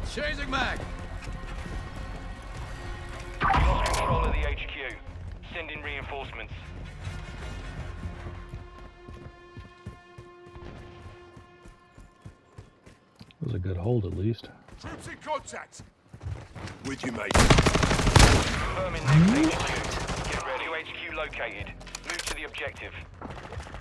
Chasing mag. Lost control of the HQ. Sending reinforcements. That was a good hold, at least. Troops in contact. With you, mate. Confirming next HQ. Get ready. New HQ located. Move to the objective.